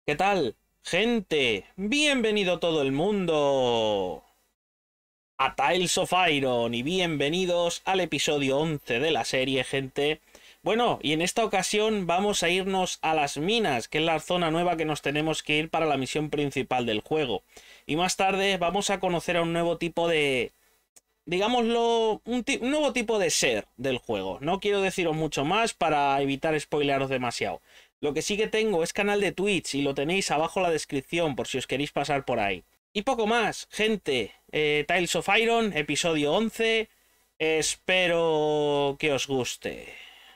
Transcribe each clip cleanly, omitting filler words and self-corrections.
¿Qué tal, gente? Bienvenido todo el mundo a Tiles of Iron y bienvenidos al episodio 11 de la serie, gente. Bueno, y en esta ocasión vamos a irnos a las minas, que es la zona nueva que nos tenemos que ir para la misión principal del juego. Y más tarde vamos a conocer a un nuevo tipo de... digámoslo, un nuevo tipo de ser del juego. No quiero deciros mucho más para evitar spoilearos demasiado. Lo que sí que tengo es canal de Twitch y lo tenéis abajo en la descripción por si os queréis pasar por ahí. Y poco más, gente. Tiles of Iron, episodio 11. Espero que os guste.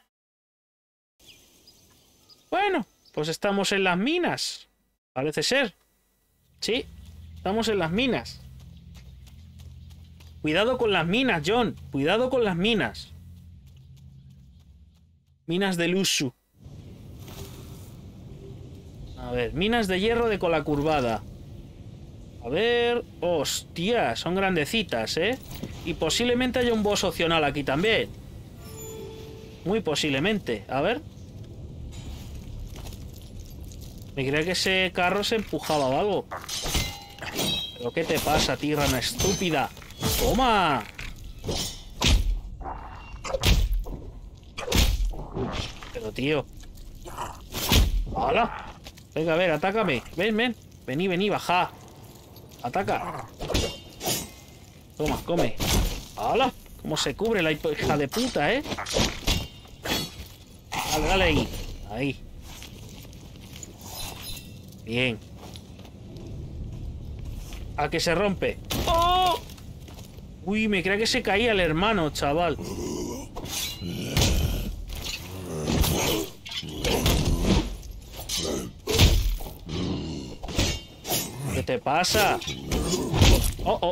Bueno, pues estamos en las minas. Parece ser. Sí, estamos en las minas. Cuidado con las minas, John. Cuidado con las minas. Minas de Lusu. A ver, minas de hierro de cola curvada. A ver... ¡Hostia! Son grandecitas, ¿eh? Y posiblemente haya un boss opcional aquí también. Muy posiblemente. A ver. Me creía que ese carro se empujaba o algo. ¿Pero qué te pasa, tirana estúpida? ¡Toma! Pero, tío... ¡Hala! Venga, a ver, atácame. Ven, ven. Vení, vení, baja. Ataca. Toma, come. ¡Hala! ¿Cómo se cubre la hija de puta, eh? Dale, dale ahí. Ahí. Bien. A que se rompe. ¡Oh! Uy, me creía que se caía el hermano, chaval. ¿Qué te pasa? Oh, oh.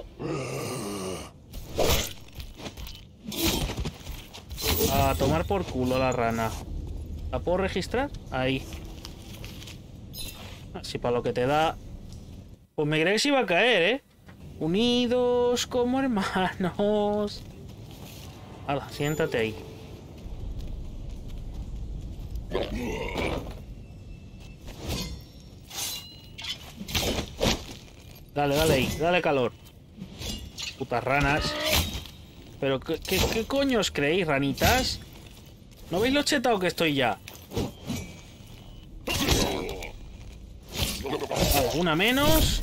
A tomar por culo la rana. ¿La puedo registrar? Ahí. Así para lo que te da. Pues me creía que se iba a caer, ¿eh? Unidos como hermanos. Hala, siéntate ahí. Dale, dale ahí, dale calor. Putas ranas. Pero, ¿qué coño os creéis, ranitas? ¿No veis lo chetado que estoy ya? Vale, una menos.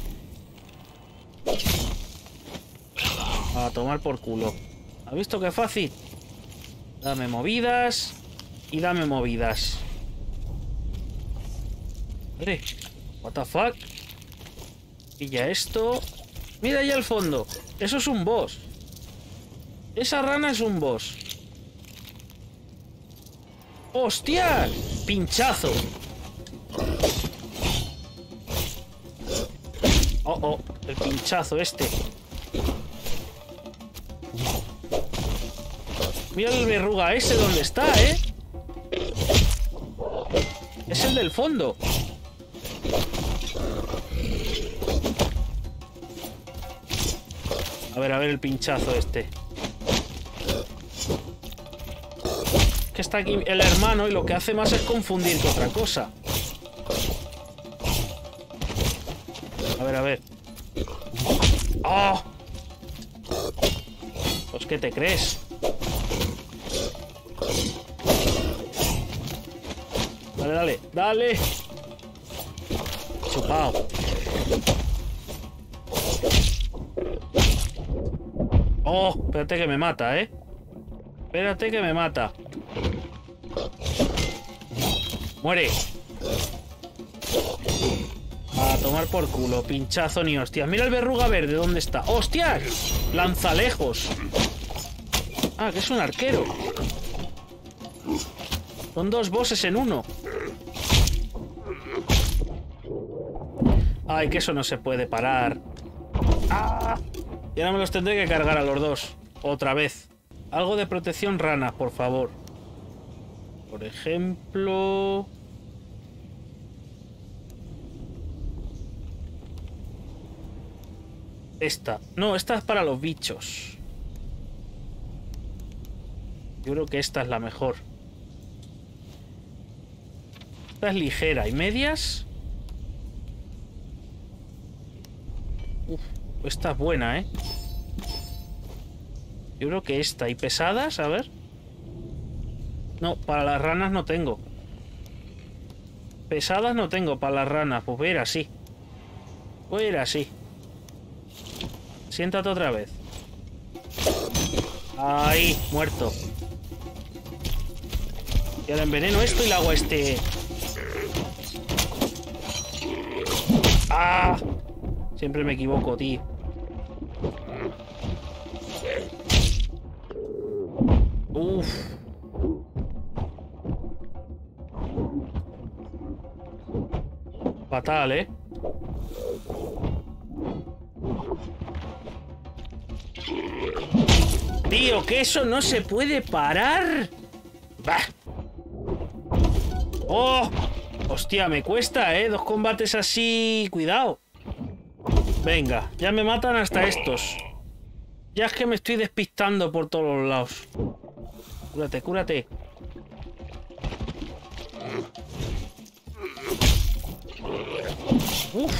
A tomar por culo. ¿Has visto qué fácil? Dame movidas. Y dame movidas. Madre, what the fuck. Pilla esto. Mira ahí al fondo. Eso es un boss. Esa rana es un boss. ¡Hostia! Pinchazo. Oh, oh. El pinchazo este. Mira el verruga ese donde está, ¿eh? Es el del fondo. A ver el pinchazo este. Que está aquí el hermano y lo que hace más es confundir que otra cosa. A ver. ¡Oh! Pues ¿qué te crees? Dale, dale. Chupao. Oh, espérate que me mata, ¿eh? Espérate que me mata. Muere. A tomar por culo. Pinchazo ni hostias. Mira el verruga verde, ¿dónde está? ¡Hostias! Lanzalejos. Ah, que es un arquero. Son dos bosses en uno. Ay, que eso no se puede parar. ¡Ah! Y ahora me los tendré que cargar a los dos. Otra vez. Algo de protección rana, por favor. Por ejemplo... esta. No, esta es para los bichos. Yo creo que esta es la mejor. Esta es ligera. ¿Y medias? Uf, esta es buena, ¿eh? Yo creo que esta. ¿Y pesadas? A ver. No, para las ranas no tengo. Pesadas no tengo para las ranas. Pues voy a ir así. Voy a ir así. Siéntate otra vez. Ahí, muerto. Y ahora enveneno esto y le hago a este. ¡Ah! Siempre me equivoco, tío. Uf. Fatal, ¿eh? Tío, que eso no se puede parar. Bah. ¡Oh! Hostia, me cuesta, ¿eh? 2 combates así... Cuidado. Venga, ya me matan hasta estos. Ya es que me estoy despistando por todos los lados. Cúrate, cúrate. Uf.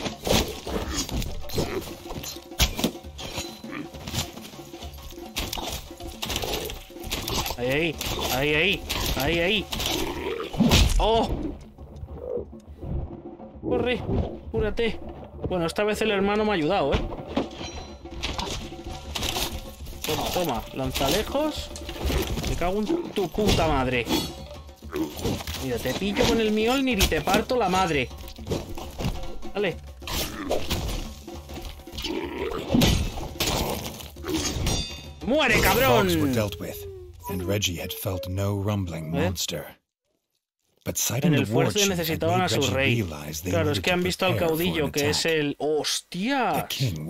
Ahí, ahí, ahí, ahí, ahí. ¡Oh! Corre, cúrate. Bueno, esta vez el hermano me ha ayudado, ¿eh? Toma, toma, lanzalejos. Me cago en tu puta madre. Mira, te pillo con el Mjolnir y te parto la madre. Dale. ¡Muere, cabrón! En el fuerte necesitaban a su rey. Claro, es que han visto al caudillo, que es el... ¡Hostia!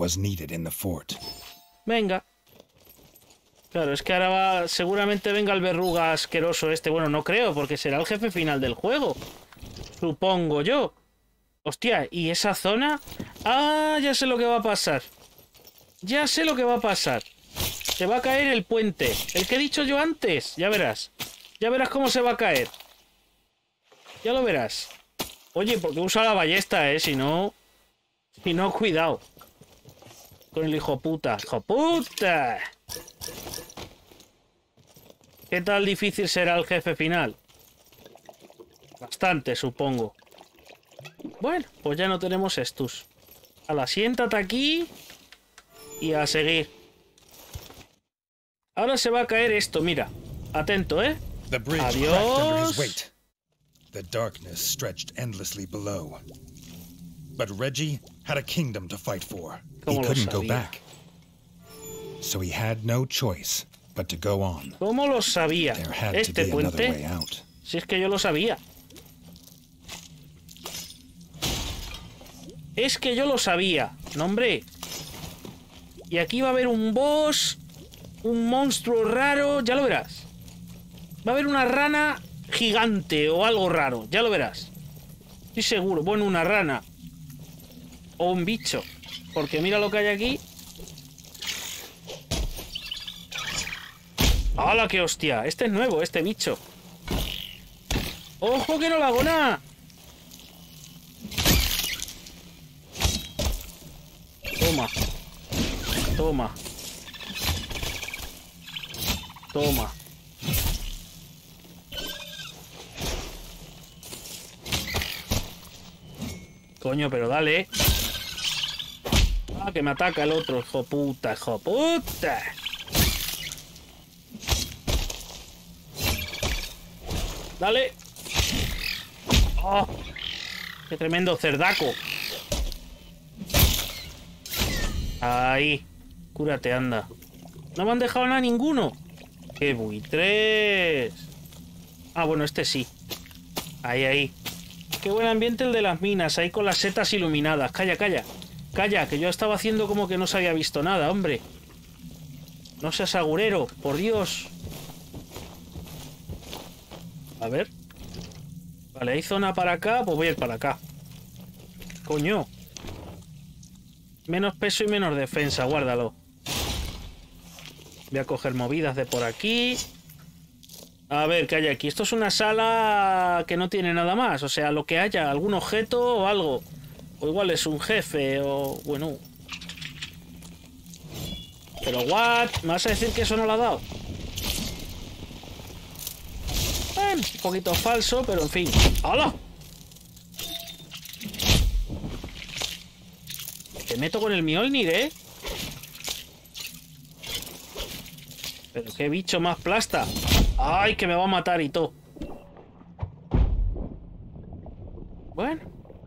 Venga. Claro, es que ahora va... Seguramente venga el verruga asqueroso este. Bueno, no creo, porque será el jefe final del juego. Supongo yo. Hostia, ¿y esa zona? ¡Ah! Ya sé lo que va a pasar. Ya sé lo que va a pasar. Se va a caer el puente. El que he dicho yo antes. Ya verás. Ya verás cómo se va a caer. Ya lo verás. Oye, porque usa la ballesta, Si no, cuidado. Con el hijo puta. ¡Hijo puta! ¿Qué tal difícil será el jefe final? Bastante, supongo. Bueno, pues ya no tenemos estos. Ala, siéntate aquí y a seguir. Ahora se va a caer esto, mira. Atento, ¿eh? Adiós. The darkness stretched endlessly below. But Reggie had a kingdom to fight for. He couldn't go back. So he had no choice but to go on. ¿Cómo lo sabía? Este puente. Si es que yo lo sabía. Es que yo lo sabía. No, hombre. Y aquí va a haber un boss. Un monstruo raro. Ya lo verás. Va a haber una rana gigante o algo raro. Ya lo verás. Estoy seguro. Bueno, una rana. O un bicho. Porque mira lo que hay aquí. ¡Hala, qué hostia! Este es nuevo, este bicho. ¡Ojo que no le hago nada! Toma. Toma. Toma. Coño, pero dale. Ah, que me ataca el otro. Hijo puta, hijo puta. Dale. Oh, qué tremendo cerdaco. Ahí. Cúrate, anda. No me han dejado nada ninguno. ¡Qué buitres! Ah, bueno, este sí. Ahí, ahí. Qué buen ambiente el de las minas, ahí con las setas iluminadas. Calla, calla. Calla, que yo estaba haciendo como que no se había visto nada, hombre. No seas agurero, por Dios. A ver. Vale, hay zona para acá, pues voy a ir para acá. Coño. Menos peso y menos defensa, guárdalo. Voy a coger movidas de por aquí. A ver, ¿qué hay aquí? Esto es una sala que no tiene nada más. O sea, lo que haya, algún objeto o algo. O igual es un jefe o... Bueno, Pero, ¿what? ¿Me vas a decir que eso no lo ha dado? Un poquito falso, pero en fin. ¡Hala! Te meto con el Mjolnir, ¿eh? Pero qué bicho más plasta. ¡Ay, que me va a matar y todo! Bueno.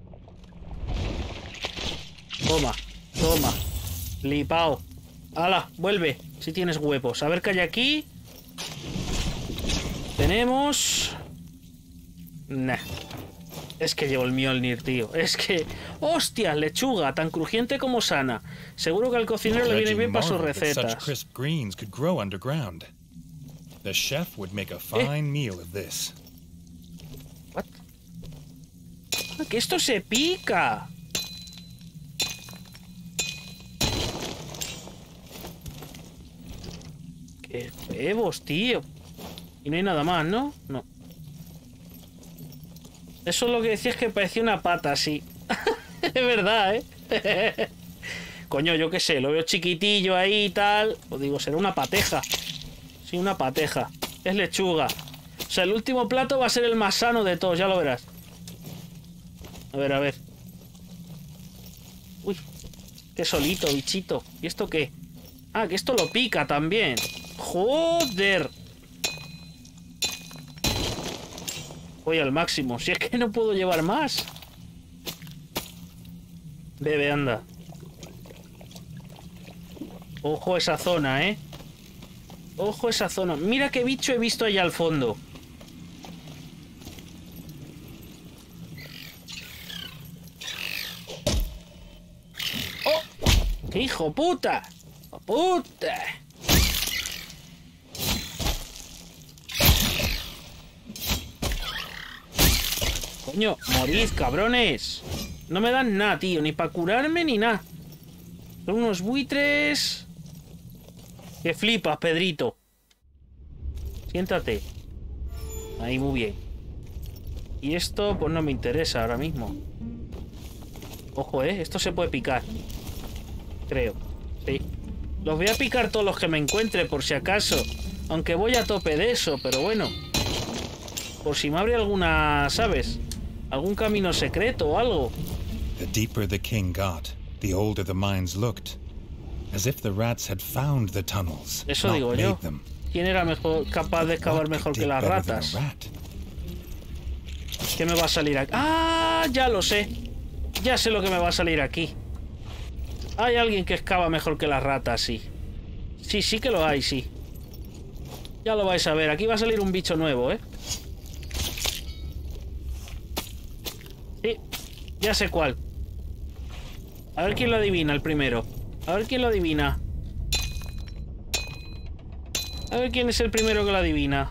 Toma, toma. Lipao. ¡Hala! Vuelve, si tienes huevos. A ver qué hay aquí. Tenemos... Nah. Es que llevo el Mjolnir, tío. Es que... ¡Hostia! Lechuga, tan crujiente como sana. Seguro que al cocinero le viene bien para sus recetas. The chef would make a fine meal of this. What? ¡Ah, que esto se pica! ¡Qué huevos, tío! Y no hay nada más, ¿no? No. Eso es lo que decías, que parecía una pata, sí. Es verdad, ¿eh? Coño, yo qué sé, lo veo chiquitillo ahí y tal. Os digo, será una pateja. Sí, una pateja. Es lechuga. O sea, el último plato va a ser el más sano de todos, ya lo verás. A ver, a ver. Uy, qué solito, bichito. ¿Y esto qué? Ah, que esto lo pica también. ¡Joder! Voy al máximo. Si es que no puedo llevar más. Bebe, anda. Ojo esa zona, ¿eh? Ojo esa zona. Mira qué bicho he visto allá al fondo. ¡Oh! ¡Qué hijo puta! ¡Hijo puta! Coño, morid, cabrones. No me dan nada, tío. Ni para curarme ni nada. Son unos buitres. Que flipas, Pedrito. Siéntate. Ahí, muy bien. Y esto, pues no me interesa ahora mismo. Ojo, esto se puede picar. Creo. Sí. Los voy a picar todos los que me encuentre, por si acaso. Aunque voy a tope de eso, pero bueno. Por si me abre alguna, ¿sabes? Algún camino secreto o algo. The deeper the king got, the older the mines looked. As if the rats had found the tunnels. Eso digo yo. ¿Quién era mejor, capaz de excavar mejor que las ratas? ¿Qué me va a salir aquí? ¡Ah! Ya lo sé. Ya sé lo que me va a salir aquí. Hay alguien que excava mejor que las ratas, sí. Sí, sí que lo hay, sí. Ya lo vais a ver. Aquí va a salir un bicho nuevo, ¿eh? Sí, ya sé cuál. A ver quién lo adivina el primero. A ver quién lo adivina. A ver quién es el primero que lo adivina.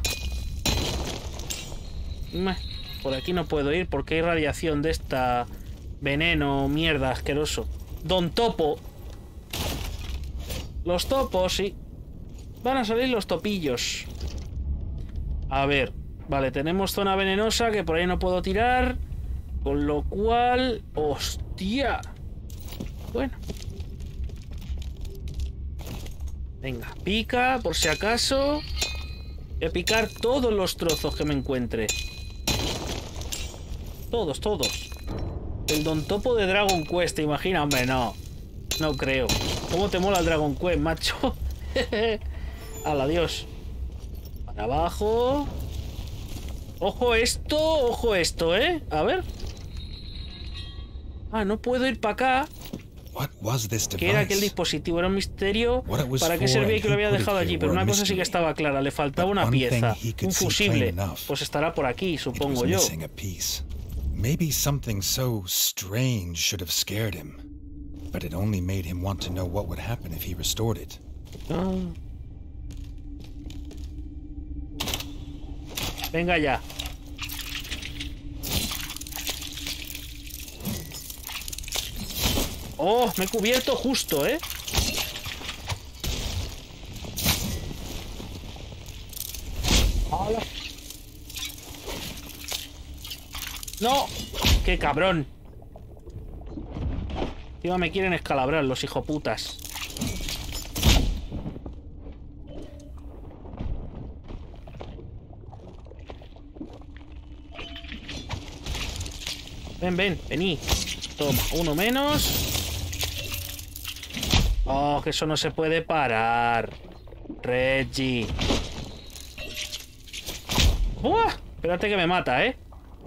Por aquí no puedo ir porque hay radiación de esta... Veneno, mierda, asqueroso. Don Topo. Los topos, sí. Van a salir los topillos. A ver. Vale, tenemos zona venenosa que por ahí no puedo tirar. Con lo cual... ¡Hostia! Bueno. Venga, pica, por si acaso. Voy a picar todos los trozos que me encuentre. Todos, todos. El Don Topo de Dragon Quest, ¿te imaginas? Hombre, no. No creo. ¿Cómo te mola el Dragon Quest, macho? Al adiós. Para abajo. Ojo esto, ¿eh? A ver. Ah, no puedo ir para acá. ¿Qué era aquel dispositivo? Era un misterio. ¿Para qué servía y que lo había dejado allí? Pero una cosa sí que estaba clara. Le faltaba una pieza. Un fusible. Pues estará por aquí, supongo yo. Maybe something so strange should have scared him. But it only made him want to know what would happen if he restored it. Venga ya. Oh, me he cubierto justo, ¿eh? ¡Hala! ¡No! ¡Qué cabrón! Encima me quieren escalabrar los hijoputas. Ven, ven, vení. Toma, uno menos. Oh, que eso no se puede parar. Reggie. ¡Buah! Espérate que me mata, ¿eh?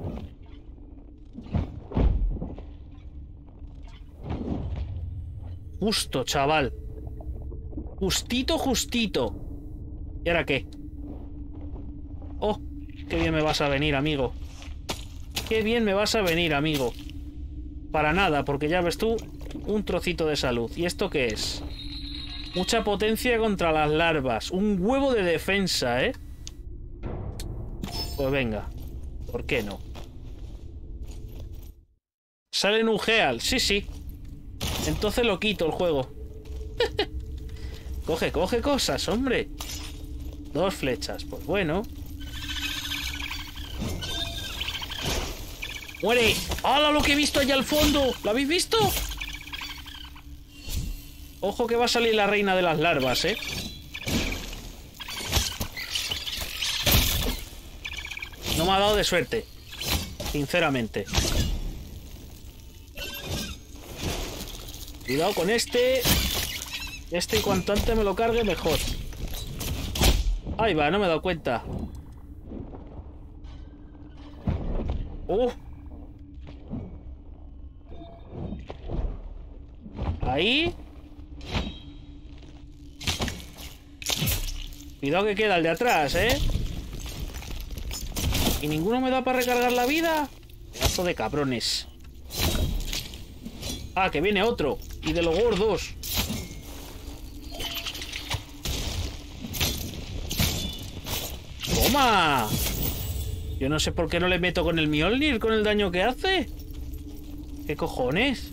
Justo, chaval. Justito, justito. ¿Y ahora qué? Oh, qué bien me vas a venir, amigo. Qué bien me vas a venir, amigo. Para nada, porque ya ves tú, un trocito de salud. ¿Y esto qué es? Mucha potencia contra las larvas. Un huevo de defensa, ¿eh? Pues venga. ¿Por qué no? Sale en un Geal. Sí, sí. Entonces lo quito el juego. Coge cosas, hombre. 2 flechas. Pues bueno. ¡Muere! ¡Hala lo que he visto allá al fondo! ¿Lo habéis visto? Ojo que va a salir la reina de las larvas, ¿eh? No me ha dado de suerte. Sinceramente. Cuidado con este. Este, y cuanto antes me lo cargue, mejor. Ahí va, no me he dado cuenta. Ahí. Cuidado que queda el de atrás, ¿eh? ¿Y ninguno me da para recargar la vida? Pedazo de cabrones. Ah, que viene otro. Y de los gordos. ¡Toma! Yo no sé por qué no le meto con el Mjolnir, con el daño que hace. ¿Qué cojones?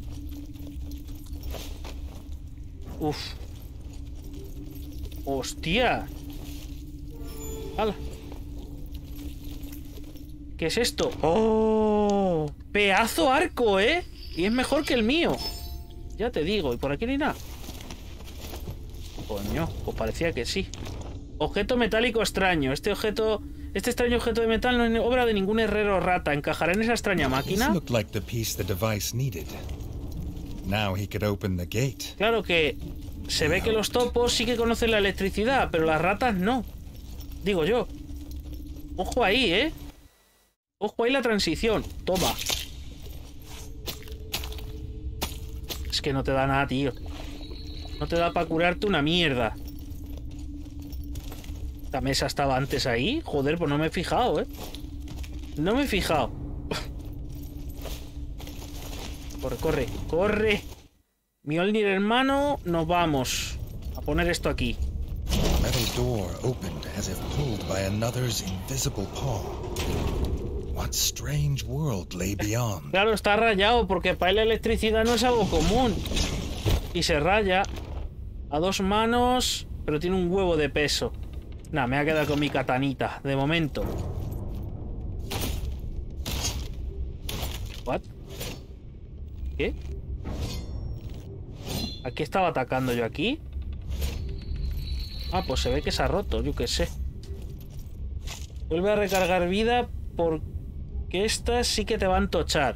Uf. ¡Hostia! ¡Hala! ¿Qué es esto? ¡Oh! ¡Pedazo arco, eh! Y es mejor que el mío. Ya te digo. ¿Y por aquí no hay nada? Coño, pues parecía que sí. Objeto metálico extraño. Este extraño objeto de metal no es obra de ningún herrero rata. ¿Encajará en esa extraña máquina? Claro que se ve que los topos sí que conocen la electricidad, pero las ratas no. Digo yo. Ojo ahí, ¿eh? Ojo ahí la transición. Toma. Es que no te da nada, tío. No te da para curarte una mierda. ¿La mesa estaba antes ahí? Joder, pues no me he fijado, ¿eh? No me he fijado. Corre, corre, corre. Mjolnir en mano, nos vamos. A poner esto aquí. Metal door opened as if pulled by another's invisible paw. What strange world lay beyond? Claro, está rayado porque para él la electricidad no es algo común. Y se raya a 2 manos, pero tiene un huevo de peso. Nah, me voy a quedar con mi katanita, de momento. ¿What? ¿Qué? ¿A qué estaba atacando yo aquí? Ah, pues se ve que se ha roto, yo qué sé. Vuelve a recargar vida porque estas sí que te van a tochar.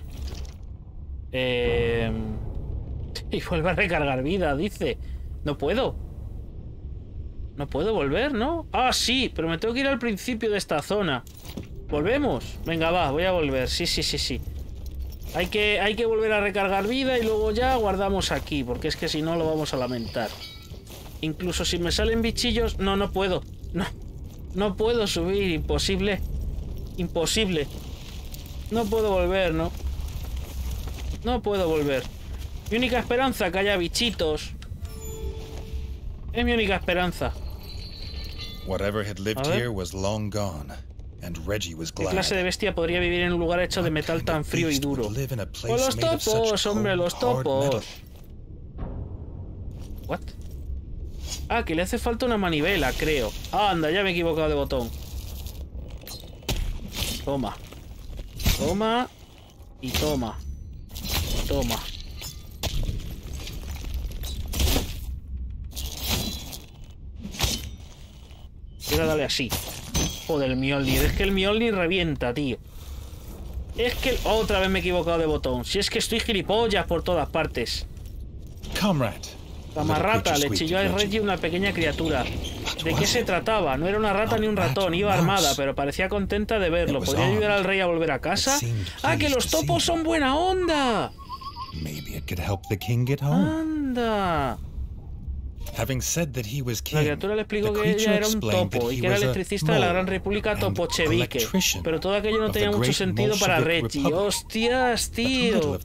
Y vuelve a recargar vida, dice. No puedo. No puedo volver, ¿no? Ah, sí, pero me tengo que ir al principio de esta zona. ¿Volvemos? Venga, va, voy a volver. Sí, sí, sí, sí. Hay que volver a recargar vida y luego ya guardamos aquí, porque es que si no lo vamos a lamentar. Incluso si me salen bichillos... No, no puedo. No, no puedo subir. Imposible. Imposible. No puedo volver, ¿no? No puedo volver. Mi única esperanza, que haya bichitos. Es mi única esperanza. Whatever had lived here was long gone, and Reggie was glad. ¿Qué clase de bestia podría vivir en un lugar hecho de metal tan frío y duro? ¡Oh, los topos, hombre, los topos! ¿What? Ah, que le hace falta una manivela, creo. Ah, anda, ya me he equivocado de botón. Toma. Toma. Y toma. Toma. Quiero darle así. Joder, el Mjolnir. Es que el Mjolnir revienta, tío. Es que otra vez me he equivocado de botón. Si es que estoy gilipollas por todas partes. Camarrata, le chilló a Reggie una pequeña criatura. ¿De qué se trataba? No era una rata ni un ratón, iba armada, pero parecía contenta de verlo. ¿Podría ayudar al rey a volver a casa? ¡Ah, que los topos son buena onda! ¡Anda! La criatura le explicó que ella era un topo y que era electricista de la Gran República Topochevique. Pero todo aquello no tenía mucho sentido para Reggie. ¡Hostias, tío!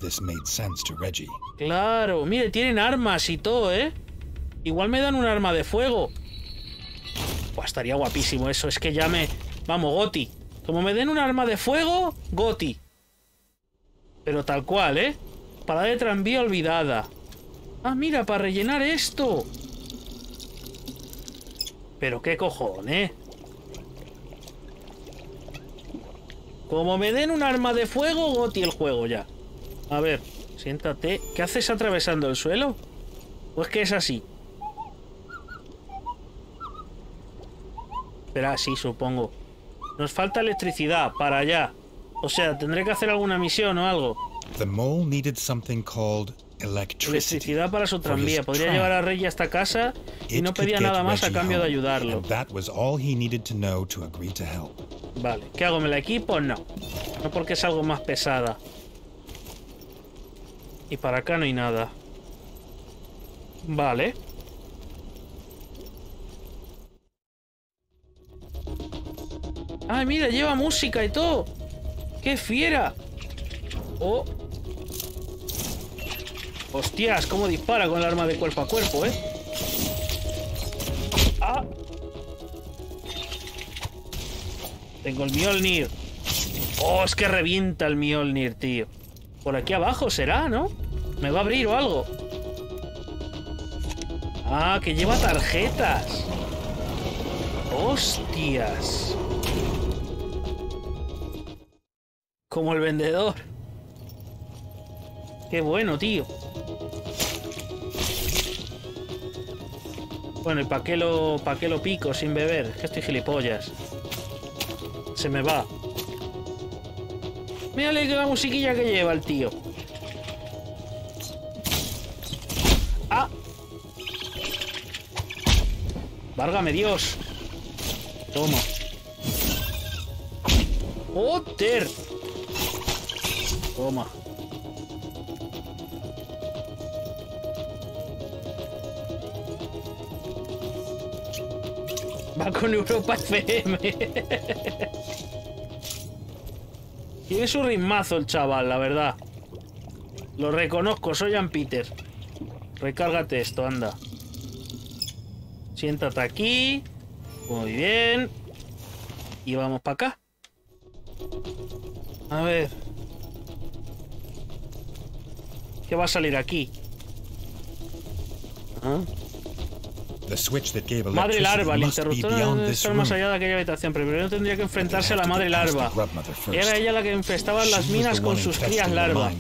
Claro, mire, tienen armas y todo, ¿eh? Igual me dan un arma de fuego. Buah, estaría guapísimo eso, es que ya me... Vamos, Goti. Como me den un arma de fuego, Goti. Pero tal cual, ¿eh? Parada de tranvía olvidada. Ah, mira, para rellenar esto. Pero qué cojones. Como me den un arma de fuego, Goti el juego ya. A ver, siéntate. ¿Qué haces atravesando el suelo? Pues que es así. Espera, sí, supongo. Nos falta electricidad para allá. O sea, tendré que hacer alguna misión o algo. Electricidad para su tranvía. Podría llevar a Reggie hasta casa y no pedía nada más a cambio de ayudarlo. Vale, ¿qué hago? ¿Me la equipo? No. No, porque es algo más pesada. Y para acá no hay nada. Vale. ¡Ay, mira! Lleva música y todo. ¡Qué fiera! ¡Oh! ¡Hostias! ¿Cómo dispara con el arma de cuerpo a cuerpo, eh? ¡Ah! Tengo el Mjolnir. ¡Oh! Es que revienta el Mjolnir, tío. Por aquí abajo será, ¿no? ¿Me va a abrir o algo? ¡Ah! Que lleva tarjetas. ¡Hostias! Como el vendedor. Qué bueno, tío. Bueno, ¿y para qué lo pico sin beber? Es que estoy gilipollas. Se me va. Mírale que la musiquilla que lleva el tío. ¡Ah! ¡Válgame Dios! Toma. ¡Joder! Toma. Va con Europa FM. Tiene su ritmazo el chaval, la verdad. Lo reconozco, soy Jan Peter. Recárgate esto, anda. Siéntate aquí. Muy bien. Y vamos para acá. A ver. ¿Qué va a salir aquí? ¿Ah? Madre larva, el interruptor debe estar más allá de aquella habitación. Primero tendría que enfrentarse a la madre larva. Era ella la que infestaba las minas con sus crías larva.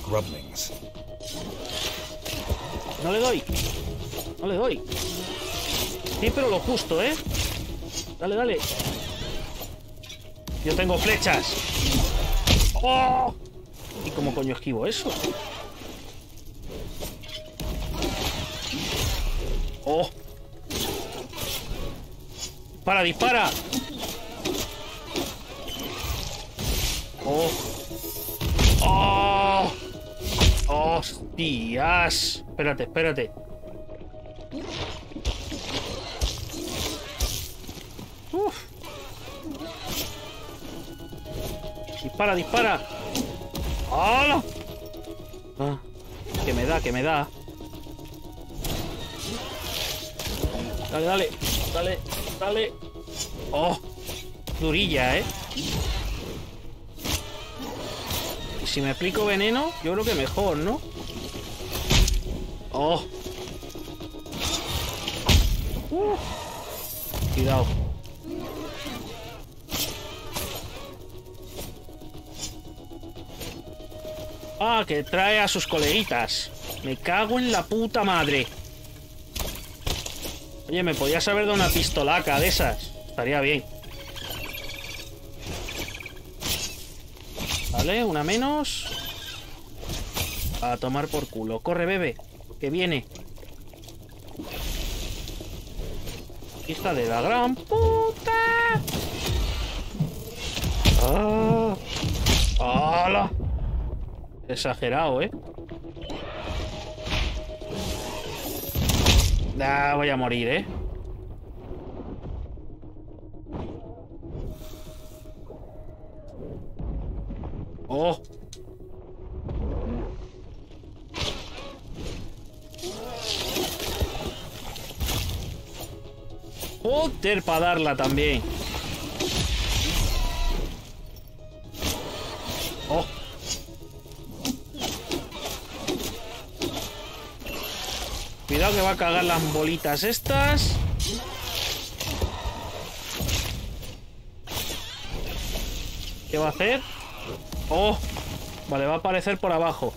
No le doy. No le doy. Sí, pero lo justo, ¿eh? Dale, dale. Yo tengo flechas. ¡Oh! ¿Y cómo coño esquivo eso? ¡Oh! ¡Para, dispara! ¡Oh! ¡Oh! ¡Hostias! Espérate, espérate. ¡Uf! ¡Dispara, dispara! ¡Hala! Ah, que me da, que me da. Dale, dale, dale, dale. ¡Oh! Durilla, ¿eh? Y si me aplico veneno, yo creo que mejor, ¿no? ¡Oh! Cuidado. Ah, que trae a sus coleguitas. Me cago en la puta madre. Oye, me podías haber dado una pistolaca de esas. Estaría bien. Vale, una menos. A tomar por culo. Corre, bebé, que viene. Hija de la gran puta. ¡Ah! ¡Hala! Exagerado, ¿eh? Ah, voy a morir, ¿eh? ¡Oh! Joder, para darla también. ¡Oh! Cuidado que va a cagar las bolitas estas. ¿Qué va a hacer? ¡Oh! Vale, va a aparecer por abajo.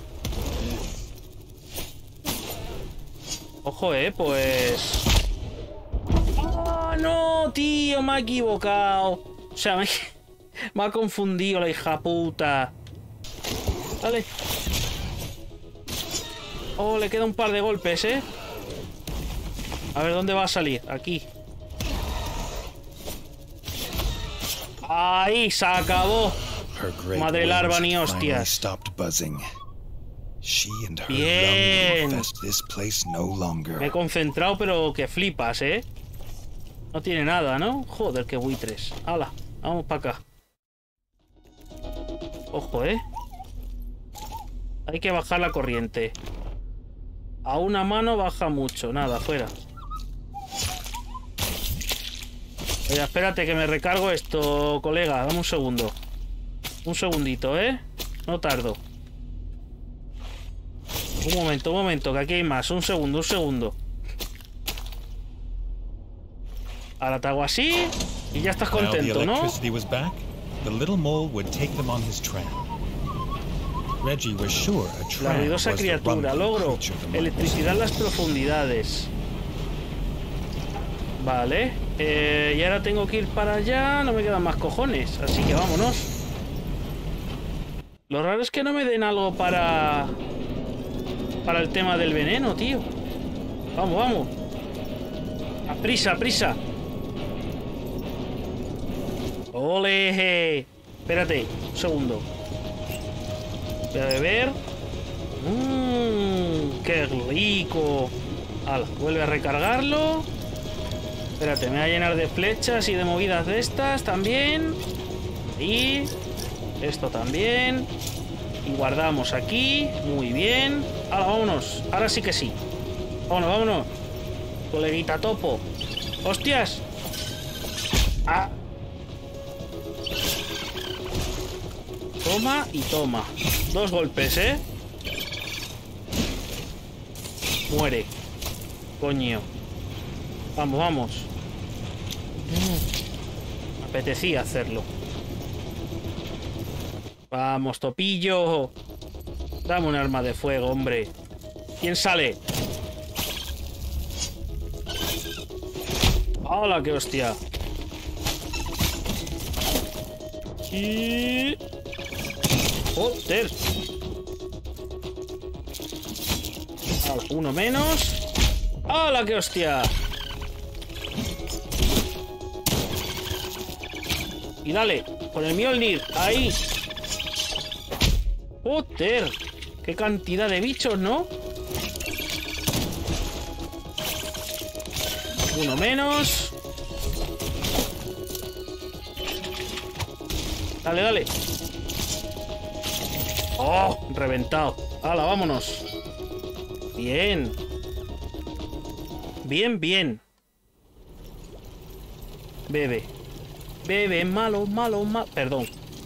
Ojo, pues... ¡Oh, no, tío! Me ha equivocado. O sea, me ha confundido la hija puta. Vale. Oh, le queda un par de golpes, ¿eh? A ver, ¿dónde va a salir? Aquí. ¡Ahí! ¡Se acabó! Madre larva ni hostias. Bien. Me he concentrado, pero que flipas, ¿eh? No tiene nada, ¿no? Joder, qué buitres. ¡Hala! Vamos para acá. Ojo, ¿eh? Hay que bajar la corriente. A una mano baja mucho. Nada, fuera. Oye, espérate que me recargo esto, colega. Dame un segundo. Un segundito, ¿eh? No tardo. Un momento, que aquí hay más. Un segundo. Ahora te hago así y ya estás contento, ¿no? La ruidosa criatura. Logro electricidad en las profundidades. Vale. Y ahora tengo que ir para allá. No me quedan más cojones. Así que vámonos. Lo raro es que no me den algo para el tema del veneno, tío. Vamos. A prisa. ¡Ole! Espérate, un segundo. Voy a beber. ¡Qué rico! Hala, vuelve a recargarlo. Espérate, me voy a llenar de flechas y de movidas de estas también. Y esto también. Y guardamos aquí. Muy bien. Hala, vámonos. Ahora sí que sí. Vámonos. Coleguita topo. ¡Hostias! ¡Ah! Toma y toma. 2 golpes, ¿eh? Muere. Coño. Vamos. Me apetecía hacerlo. Vamos, topillo. Dame un arma de fuego, hombre. ¿Quién sale? ¡Hala, qué hostia! Y... ¡joder! Uno menos. ¡Hala, qué hostia! Y dale, con el Mjolnir, ahí. ¡Joder! ¡Qué cantidad de bichos!, ¿no? Uno menos. Dale. ¡Oh! Reventado. ¡Hala, vámonos! Bien. Bien. Bebe, malo. Perdón.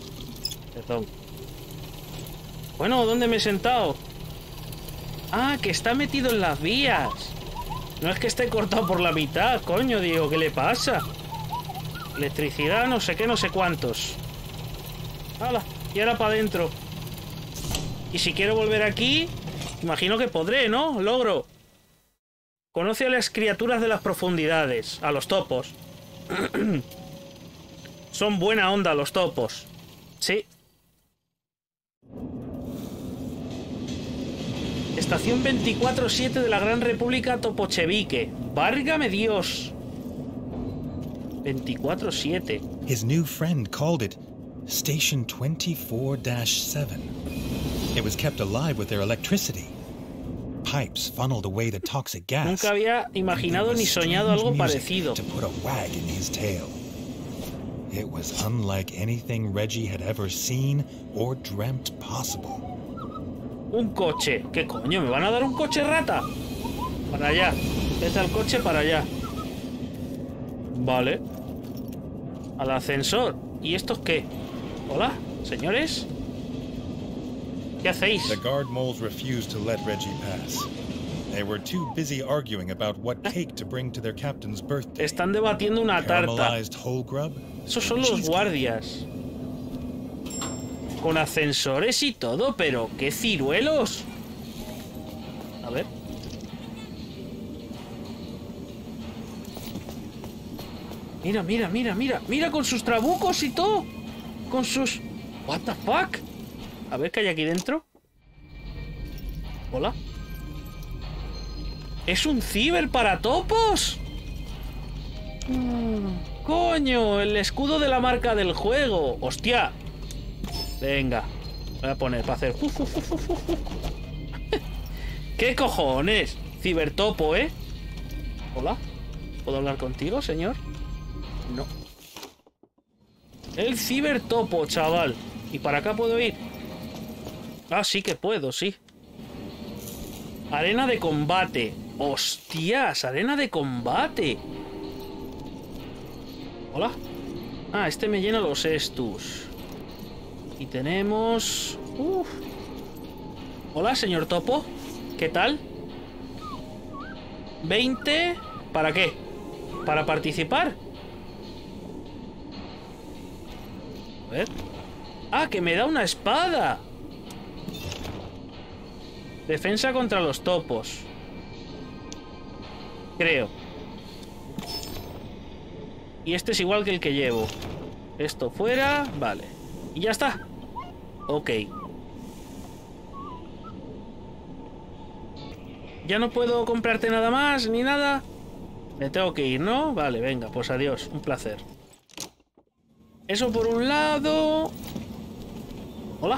Bueno, ¿dónde me he sentado? Ah, que está metido en las vías. No es que esté cortado por la mitad, coño, digo, ¿qué le pasa? Electricidad, no sé qué, no sé cuántos. ¡Hala! Y ahora para adentro. Y si quiero volver aquí, imagino que podré, ¿no? Logro. Conoce a las criaturas de las profundidades, a los topos. Son buena onda los topos. Sí. Estación 24-7 de la Gran República Topochevique. ¡Válgame Dios! 24-7. His new friend called it Station 24-7. It was kept alive with their electricity. Pipes funneled away the toxic gas. Nunca había imaginado ni soñado algo parecido. To put a wag in his tail. It was unlike anything Reggie had ever seen or dreamt possible. Un coche. ¿Qué coño? ¿Me van a dar un coche rata? Para allá. Vete al coche para allá. Vale. Al ascensor. ¿Y estos qué? Hola, señores. ¿Qué hacéis? The guard moles refused to let Reggie pass. They were too busy arguing about what cake to bring to their captain's birthday. Están debatiendo una tarta. Caramelized whole grub? Esos son los guardias. Con ascensores y todo, pero ¡qué ciruelos! A ver. Mira, mira, mira, mira. Mira con sus trabucos y todo. Con sus... What the fuck? A ver qué hay aquí dentro. Hola. ¡Es un ciber para topos! ¡Coño! El escudo de la marca del juego. ¡Hostia! Venga. Voy a poner para hacer... ¿Qué cojones? Cibertopo, ¿eh? Hola. ¿Puedo hablar contigo, señor? No. El cibertopo, chaval. ¿Y para acá puedo ir? Ah, sí que puedo, sí. Arena de combate. ¡Hostias! Arena de combate. Hola. Ah, este me llena los estus. Y tenemos... Hola, señor Topo. ¿Qué tal? 20... ¿Para qué? ¿Para participar? A ver... ¡Ah, que me da una espada! Defensa contra los topos. Creo. Y este es igual que el que llevo. Esto fuera... Vale. Y ya está. Ok. Ya no puedo comprarte nada más, ni nada. Me tengo que ir, ¿no? Vale, venga, pues adiós. Un placer. Eso por un lado... Hola.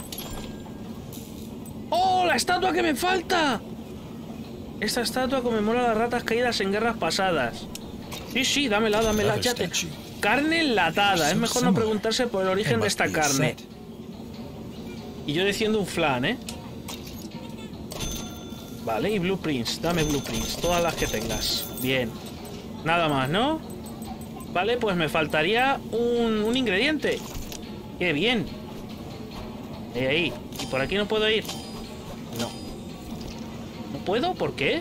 ¡Oh, la estatua que me falta! Esta estatua conmemora las ratas caídas en guerras pasadas. Sí, sí, dámela, dámela. Ya te... Carne enlatada. Es mejor no preguntarse por el origen de esta carne. Y yo diciendo un flan, ¿eh? Vale, y blueprints. Dame blueprints. Todas las que tengas. Bien. Nada más, ¿no? Vale, pues me faltaría un ingrediente. ¡Qué bien! Ahí. ¿Y por aquí no puedo ir? No. ¿No puedo? ¿Por qué?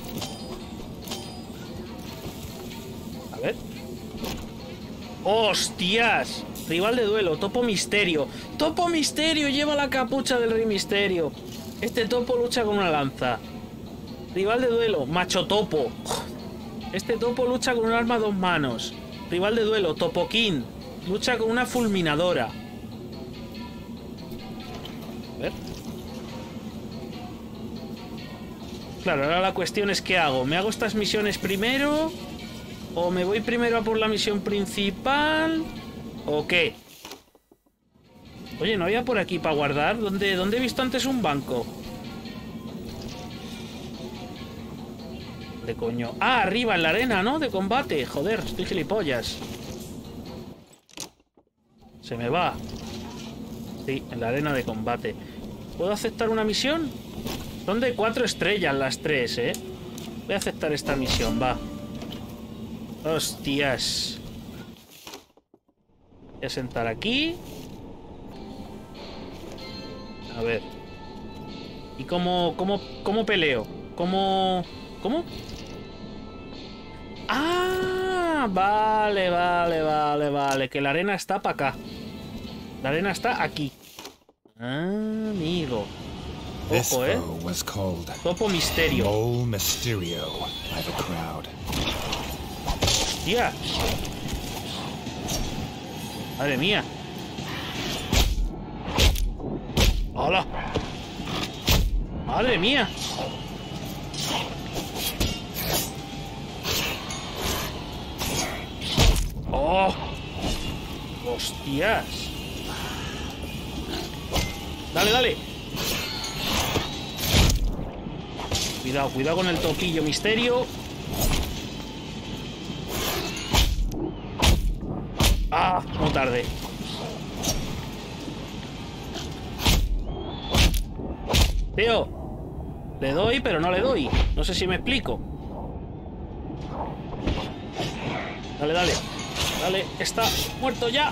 A ver. ¡Hostias! Rival de duelo, Topo Misterio. ¡Topo Misterio! Lleva la capucha del Rey Misterio. Este topo lucha con una lanza. Rival de duelo, Macho Topo. Este topo lucha con un arma a 2 manos. Rival de duelo, Topokin. Lucha con una fulminadora. A ver. Claro, ahora la cuestión es ¿qué hago? ¿Me hago estas misiones primero? ¿O me voy primero a por la misión principal? ¿O qué? Oye, ¿no había por aquí para guardar? ¿Dónde he visto antes un banco? ¿De coño? Ah, arriba, en la arena, ¿no? De combate. Joder, estoy gilipollas. Se me va. Sí, en la arena de combate. ¿Puedo aceptar una misión? Son de 4 estrellas las 3, ¿eh? Voy a aceptar esta misión, va. Hostias. Voy a sentar aquí. A ver. ¿Y cómo peleo? ¿Cómo? ¡Ah! Vale. Que la arena está para acá. La arena está aquí. Ah, amigo. Ojo, ¿eh? Topo Misterio. Mole Mysterio by the crowd. ¡Hostia! ¡Madre mía! ¡Hala! ¡Madre mía! ¡Oh! ¡Hostias! ¡Dale, dale! Cuidado, cuidado con el topillo misterio. ¡Ah! Muy tarde. Tío, le doy, pero no le doy. No sé si me explico. Dale, dale. Dale, está muerto ya.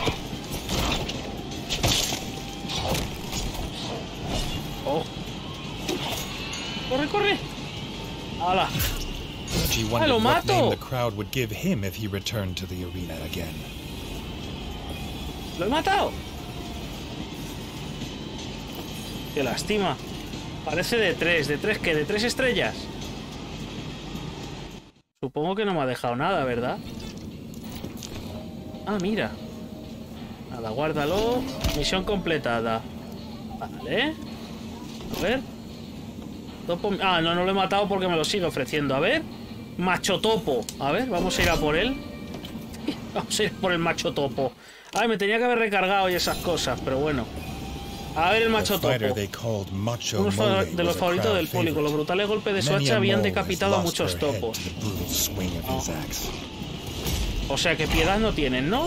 Oh. Corre, corre. ¡Hala! ¡Ah, lo mato! ¡Lo he matado! ¡Qué lástima! Parece de 3. ¿De 3 qué? ¿De 3 estrellas? Supongo que no me ha dejado nada, ¿verdad? Ah, mira. Nada, guárdalo. Misión completada. Vale. A ver. Topo... Ah, no, no lo he matado porque me lo sigue ofreciendo. A ver. Macho topo. A ver, vamos a ir a por él. Vamos a ir por el macho topo. Ay, me tenía que haber recargado y esas cosas, pero bueno. A ver el macho topo. Uno de los favoritos del público. Los brutales golpes de su hacha habían decapitado a muchos topos. Oh. O sea que piedad no tienen, ¿no?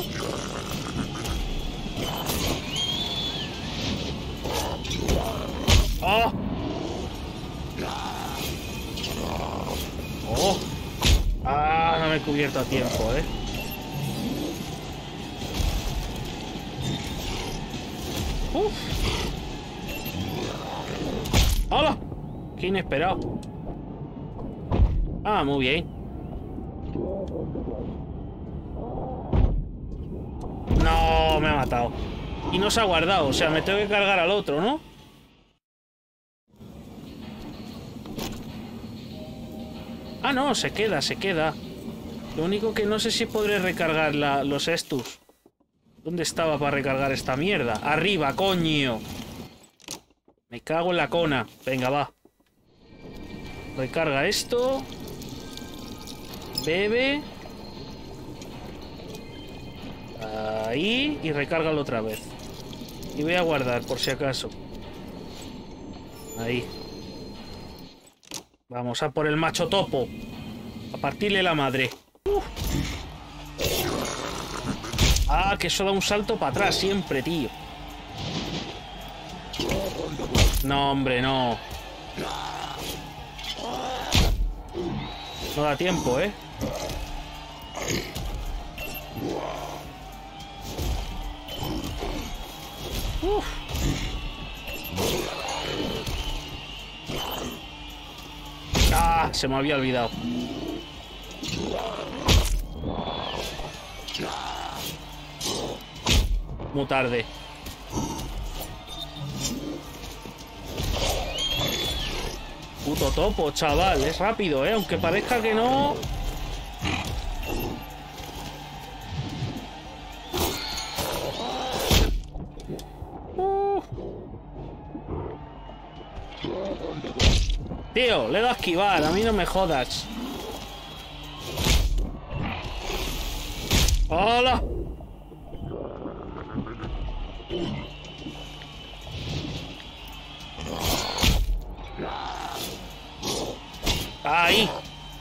¡Oh! ¡Oh! ¡Ah! No me he cubierto a tiempo, ¿eh? ¡Uf! ¡Hola! ¡Qué inesperado! Ah, muy bien. No, me ha matado. Y no se ha guardado, o sea, me tengo que cargar al otro, ¿no? Ah, no, se queda, se queda. Lo único que no sé si podré recargar los estus. ¿Dónde estaba para recargar esta mierda? ¡Arriba, coño! Me cago en la cona. Venga, va. Recarga esto. Bebe. Ahí. Y recárgalo otra vez. Y voy a guardar, por si acaso. Ahí. Vamos a por el macho topo. A partirle la madre. Ah, que eso da un salto para atrás siempre, tío. No, hombre, no. No da tiempo, ¿eh? Uf. Ah, se me había olvidado. Muy tarde. Puto topo, chaval. Es rápido, ¿eh? Aunque parezca que no... Tío, le he dado a esquivar. A mí no me jodas. ¡Hola! Ahí.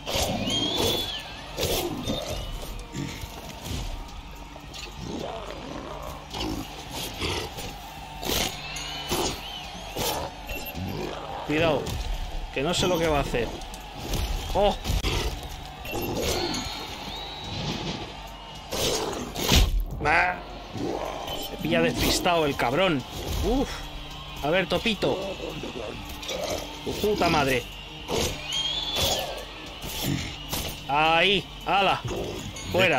Cuidado, que no sé lo que va a hacer. ¡Oh! ¡Ah! Se pilla despistado el cabrón. ¡Uf! A ver, topito. Tu puta madre. Ahí, ala. Fuera.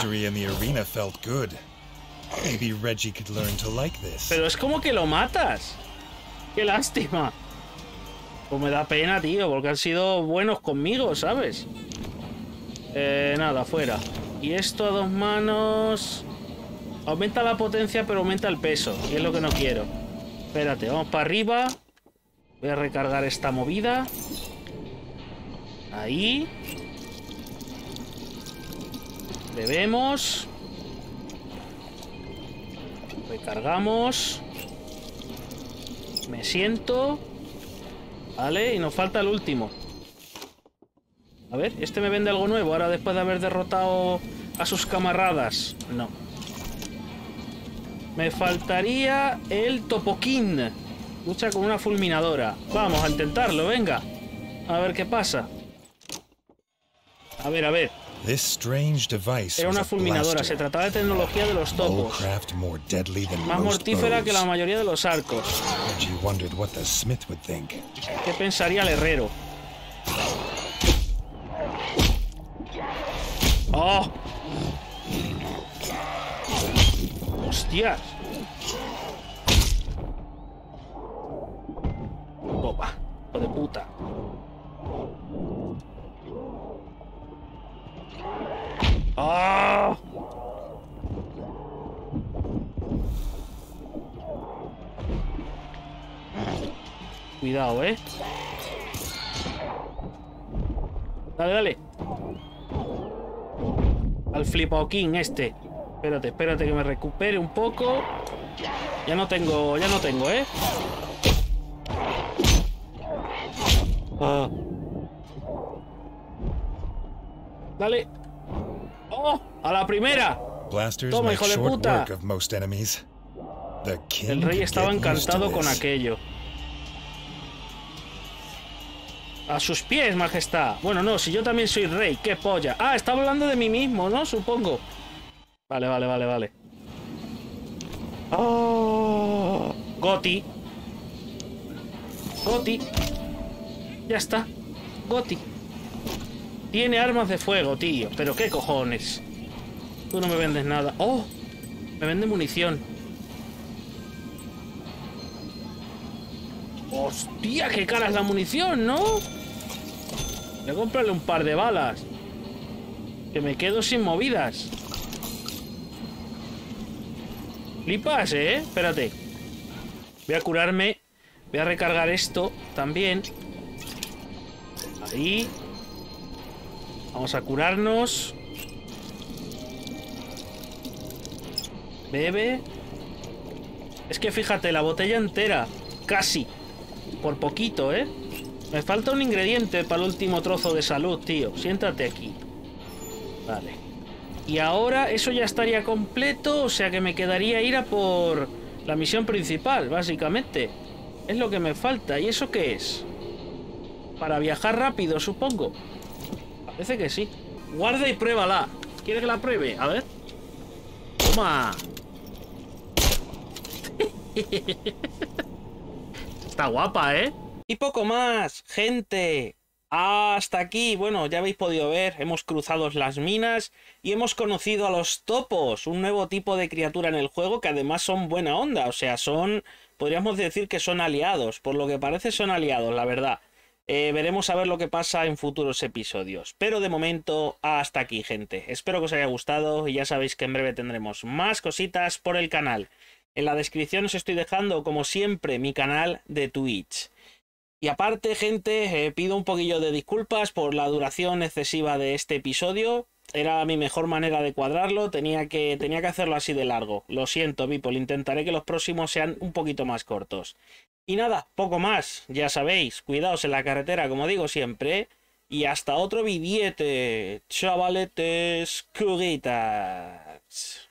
Pero es como que lo matas. Qué lástima. Pues me da pena, tío, porque han sido buenos conmigo, ¿sabes? Nada, fuera. Y esto a 2 manos... Aumenta la potencia, pero aumenta el peso. Y es lo que no quiero. Espérate, vamos para arriba. Voy a recargar esta movida. Ahí. Bebemos. Recargamos. Me siento. Vale, y nos falta el último. A ver, este me vende algo nuevo ahora después de haber derrotado a sus camaradas. No. Me faltaría el topoquín. Lucha con una fulminadora. Vamos a intentarlo, venga. A ver qué pasa. A ver, a ver. Era una fulminadora. Se trataba de tecnología de los topos. Más mortífera que la mayoría de los arcos. ¿Qué pensaría el herrero? ¡Oh! ¡Hostias! Toma, hijo de puta. ¡Ah! Cuidado, Dale, dale. Al flipoquín este. Espérate, espérate que me recupere un poco. Ya no tengo, Ah. Dale. ¡Oh! ¡A la primera! Toma, hijo de puta. El rey estaba encantado con aquello. A sus pies, majestad. Bueno, no, si yo también soy rey, qué polla. Ah, estaba hablando de mí mismo, ¿no? Supongo. Vale, vale, vale, vale. Oh, Goti. Goti. Ya está. Goti. Tiene armas de fuego, tío. Pero qué cojones. Tú no me vendes nada. Oh, me vende munición. Hostia, qué cara es la munición, ¿no? Voy a comprarle un par de balas. Que me quedo sin movidas. Flipas, Espérate. Voy a curarme. Voy a recargar esto también. Ahí. Vamos a curarnos. Bebe. Es que fíjate, la botella entera. Casi. Por poquito, Me falta un ingrediente para el último trozo de salud, tío. Siéntate aquí. Vale. Y ahora eso ya estaría completo, o sea que me quedaría ir a por la misión principal, básicamente. Es lo que me falta. ¿Y eso qué es? Para viajar rápido, supongo. Parece que sí. Guarda y pruébala. ¿Quieres que la pruebe? A ver. Toma. Está guapa, Y poco más, gente. Hasta aquí, bueno, ya habéis podido ver, hemos cruzado las minas y hemos conocido a los topos, un nuevo tipo de criatura en el juego que además son buena onda, o sea, podríamos decir que son aliados, por lo que parece son aliados, la verdad. Veremos a ver lo que pasa en futuros episodios, pero de momento hasta aquí, gente. Espero que os haya gustado y ya sabéis que en breve tendremos más cositas por el canal. En la descripción os estoy dejando, como siempre, mi canal de Twitch. Y aparte, gente, pido un poquillo de disculpas por la duración excesiva de este episodio. Era mi mejor manera de cuadrarlo, tenía que hacerlo así de largo. Lo siento, people, intentaré que los próximos sean un poquito más cortos. Y nada, poco más, ya sabéis, cuidaos en la carretera, como digo siempre. Y hasta otro vidiete, chavaletes, curitas.